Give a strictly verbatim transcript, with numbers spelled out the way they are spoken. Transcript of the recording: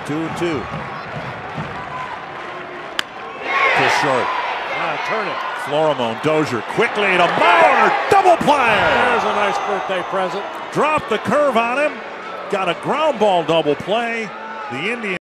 Two and two. To short. Ah, turn it. Florimone, Dozier quickly to Mauer. Double play. There's a nice birthday present. Dropped the curve on him. Got a ground ball double play. The Indians.